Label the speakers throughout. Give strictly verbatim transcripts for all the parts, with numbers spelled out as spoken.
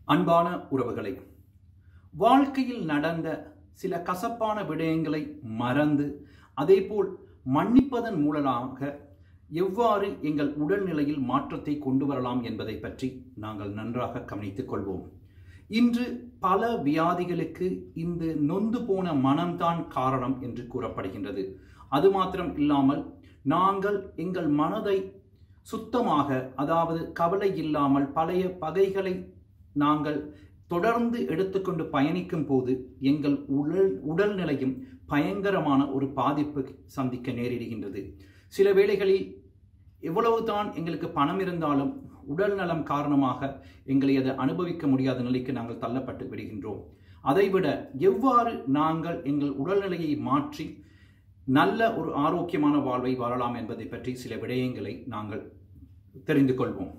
Speaker 1: அன்பான உறவுகளை, வாழ்க்கையில் நடந்த சில கசப்பான விடயங்களை மறந்து அதேபோல் மன்னிப்பதன் மூலமாக எவ்வாறு எங்கள் உடல்நிலையில் மாற்றத்தை கொண்டு வரலாம் என்பதை பற்றி நாங்கள் நன்றாக கவனித்துக் கொள்வோம். இன்று பல வியாதிகளுக்கு இந்த நொந்து போன மனம்தான் காரணம் என்று கூறப்படுகின்றது. அது மாத்திரம் இல்லாமல் நாங்கள் எங்கள் மனதை சுத்தமாக, அதாவது கவலை இல்லாமல் பழைய பகைகளை நாங்கள் தொடர்ந்து எடுத்துக்கொண்டு பயணிக்கும் போது எங்கள் உடல் உடல்நிலையும் பயங்கரமான ஒரு பாதிப்பு சந்திக்க நேரிடுகின்றது. சில வேளைகளில் எவ்வளவுதான் எங்களுக்கு பணம் இருந்தாலும் உடல் நலம் காரணமாக எங்களை அதை அனுபவிக்க முடியாத நிலைக்கு நாங்கள் தள்ளப்பட்டு விடுகின்றோம். அதைவிட எவ்வாறு நாங்கள் எங்கள் உடல்நிலையை மாற்றி நல்ல ஒரு ஆரோக்கியமான வாழ்வை வாழலாம் என்பதை பற்றி சில விடயங்களை நாங்கள் தெரிந்து கொள்வோம்.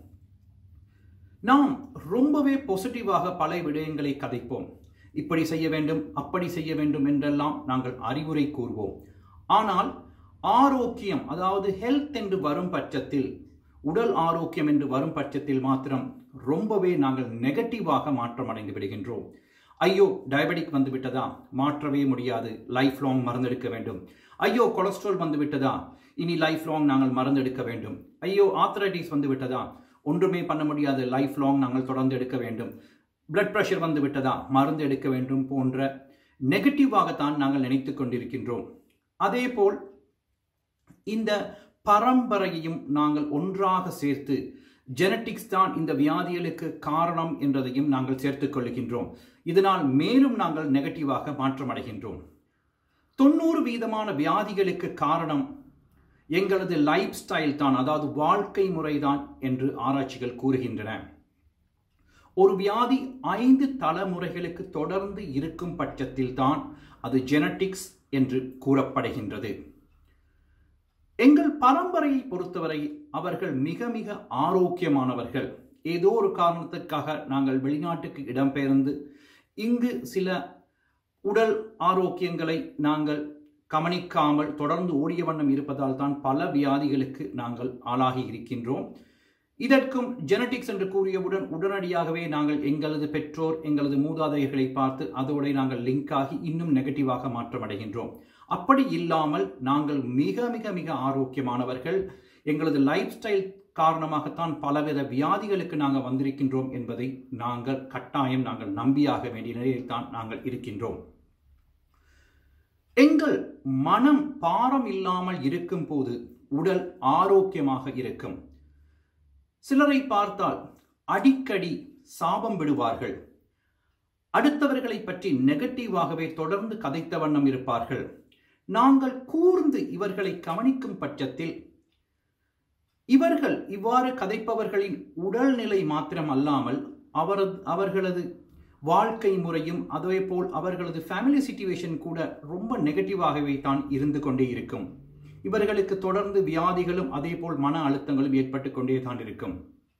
Speaker 1: நாம் ரொம்பவே பாசிட்டிவாக பல விடயங்களை கதைப்போம். இப்படி செய்ய வேண்டும், அப்படி செய்ய வேண்டும் என்றெல்லாம் நாங்கள் அறிவுரை கூறுவோம். ஆனால் ஆரோக்கியம், அதாவது ஹெல்த் என்று வரும் பட்சத்தில், உடல் ஆரோக்கியம் என்று வரும் பட்சத்தில் மாத்திரம் ரொம்பவே நாங்கள் நெகட்டிவாக மாற்றம் அடைந்து விடுகின்றோம். ஐயோ, டயபெட்டிக் வந்து விட்டதா, மாற்றவே முடியாது, லைஃப் லாங் மருந்தெடுக்க வேண்டும். ஐயோ, கொலஸ்ட்ரால் வந்து விட்டதா, இனி லைஃப் லாங் நாங்கள் மருந்தெடுக்க வேண்டும். ஐயோ, ஆர்த்ரைட்டிஸ் வந்து விட்டதா, ஒன்றுமே பண்ண முடியாது, லைஃப் லாங் நாங்கள் தொடர்ந்து எடுக்க வேண்டும். பிளட் பிரஷர் வந்து விட்டதா, மருந்து எடுக்க வேண்டும் போன்ற நெகட்டிவாகத்தான் நாங்கள் நினைத்து கொண்டிருக்கின்றோம். அதே போல் இந்த பரம்பரையையும் நாங்கள் ஒன்றாக சேர்த்து ஜெனட்டிக்ஸ் தான் இந்த வியாதிகளுக்கு காரணம் என்றதையும் நாங்கள் சேர்த்துக் கொள்கின்றோம். இதனால் மேலும் நாங்கள் நெகட்டிவாக மாற்றமடைகின்றோம். தொண்ணூறு வீதமான வியாதிகளுக்கு காரணம் எங்களது லைஃப் ஸ்டைல் தான், அதாவது வாழ்க்கை முறைதான் என்று ஆராய்ச்சிகள் கூறுகின்றன. ஒரு வியாதி ஐந்து தலைமுறைகளுக்கு தொடர்ந்து இருக்கும் பட்சத்தில் தான் அது ஜெனட்டிக்ஸ் என்று கூறப்படுகின்றது. எங்கள் பரம்பரையை பொறுத்தவரை அவர்கள் மிக மிக ஆரோக்கியமானவர்கள். ஏதோ ஒரு காரணத்துக்காக நாங்கள் வெளிநாட்டுக்கு இடம்பெயர்ந்து இங்கு சில உடல் ஆரோக்கியங்களை நாங்கள் கவனிக்காமல் தொடர்ந்து ஓடிய வண்ணம் இருப்பதால் தான் பல வியாதிகளுக்கு நாங்கள் ஆளாகி இருக்கின்றோம். இதற்கும் ஜெனட்டிக்ஸ் என்று கூறியவுடன் உடனடியாகவே நாங்கள் எங்களது பெற்றோர், எங்களது மூதாதையர்களை பார்த்து அதோடு நாங்கள் லிங்க் ஆகி இன்னும் நெகட்டிவாக மாற்றமடைகின்றோம். அப்படி இல்லாமல் நாங்கள் மிக மிக மிக ஆரோக்கியமானவர்கள். எங்களது லைஃப் ஸ்டைல் காரணமாகத்தான் பலவித வியாதிகளுக்கு நாங்கள் வந்திருக்கின்றோம் என்பதை நாங்கள் கட்டாயம் நாங்கள் நம்பியாக வேண்டிய நிலையில் தான் நாங்கள் இருக்கின்றோம். எங்கள் மனம் பாரம் இல்லாமல் இருக்கும் போது உடல் ஆரோக்கியமாக இருக்கும். சிலரை பார்த்தால் அடிக்கடி சாபம் விடுவார்கள். அடுத்தவர்களை பற்றி நெகட்டிவாகவே தொடர்ந்து கதைத்த வண்ணம் இருப்பார்கள். நாங்கள் கூர்ந்து இவர்களை கவனிக்கும் பட்சத்தில் இவர்கள் இவ்வாறு கதைப்பவர்களின் உடல்நிலை மாத்திரம் அல்லாமல் அவரது அவர்களது வாழ்க்கை முறையும் அதே போல் அவர்களது ஃபேமிலி சிச்சுவேஷன் கூட ரொம்ப நெகட்டிவாகவே தான் இருந்து கொண்டே இருக்கும். இவர்களுக்கு தொடர்ந்து வியாதிகளும் அதே போல் மன அழுத்தங்களும் ஏற்பட்டு கொண்டே தான் இருக்கும்.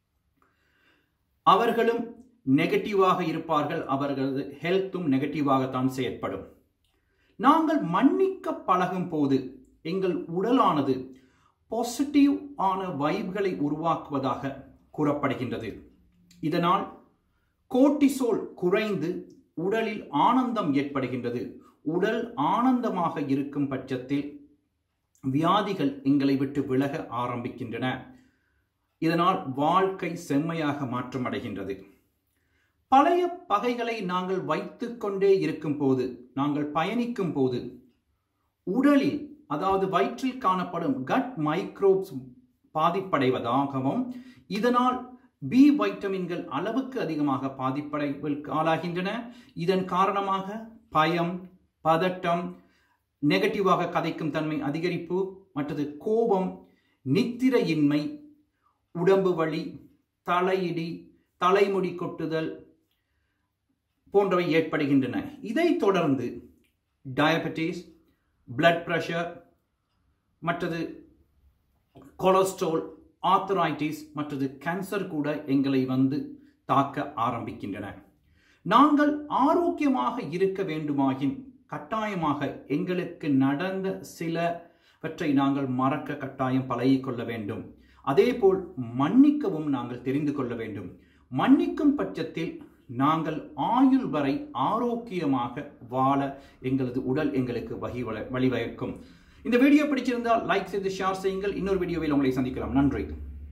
Speaker 1: அவர்களும் நெகட்டிவாக இருப்பார்கள். அவர்களது ஹெல்த்தும் நெகட்டிவாகத்தான் செயற்படும். நாங்கள் மன்னிக்க பழகும் போது எங்கள் உடலானது பாசிட்டிவ் ஆன வைப்களை உருவாக்குவதாக கூறப்படுகின்றது. இதனால் கோர்ட்டிசோல் குறைந்து உடலில் ஆனந்தம் ஏற்படுகின்றது. உடல் ஆனந்தமாக இருக்கும் பட்சத்தில் வியாதிகள் எங்களை விட்டு விலக ஆரம்பிக்கின்றன. இதனால் வாழ்க்கை செம்மையாக மாற்றமடைகின்றது. பழைய பகைகளை நாங்கள் வைத்துக் கொண்டே இருக்கும் போது, நாங்கள் பயணிக்கும் போது உடலில், அதாவது வயிற்றில் காணப்படும் கட் மைக்ரோப்ஸ் பாதிப்படைவதாகவும், இதனால் பி வைட்டமின்கள் அளவுக்கு அதிகமாக பாதிப்படைவதற்கு ஆளாகின்றன. இதன் காரணமாக பயம், பதட்டம், நெகட்டிவாக கதைக்கும் தன்மை அதிகரிப்பு, மற்றது கோபம், நித்திரையின்மை, உடம்பு வலி, தலையிடி, தலைமுடி கொட்டுதல் போன்றவை ஏற்படுகின்றன. இதைத் தொடர்ந்து டயபெட்டிஸ், பிளட் பிரஷர், மற்றது கொலஸ்ட்ரால், ஆர்த்ரைட்டிஸ், மற்றது கேன்சர் கூட எங்களை வந்து தாக்க ஆரம்பிக்கின்றன. நாங்கள் ஆரோக்கியமாக இருக்க வேண்டுமாயின் கட்டாயமாக எங்களுக்கு நடந்த சிலவற்றை நாங்கள் மறக்க கட்டாயம் பழகிக்கொள்ள வேண்டும். அதே போல் மன்னிக்கவும் நாங்கள் தெரிந்து கொள்ள வேண்டும். மன்னிக்கும் பட்சத்தில் நாங்கள் ஆயுள் வரை ஆரோக்கியமாக வாழ எங்களது உடல் எங்களுக்கு வகி வழிவகுக்கும். இந்த வீடியோ பிடிச்சிருந்தால் லைக் செய்து ஷேர் செய்யுங்கள். இன்னொரு வீடியோவில் உங்களை சந்திக்கலாம். நன்றி.